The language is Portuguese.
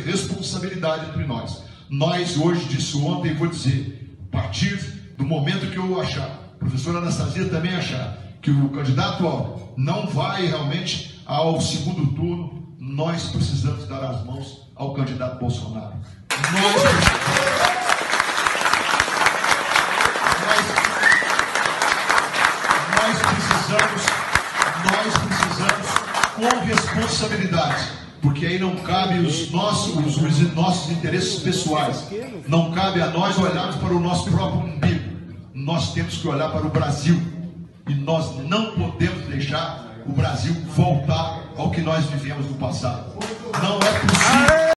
responsabilidade entre nós. Nós, hoje, disse ontem, vou dizer, a partir do momento que eu achar, a professora Anastasia também achar, que o candidato Alckmin não vai realmente ao segundo turno, nós precisamos dar as mãos ao candidato Bolsonaro. Nós precisamos com responsabilidade, porque aí não cabe os nossos interesses pessoais, não cabe a nós olharmos para o nosso próprio umbigo. Nós temos que olhar para o Brasil, e nós não podemos deixar o Brasil voltar ao que nós vivemos no passado. Não é possível.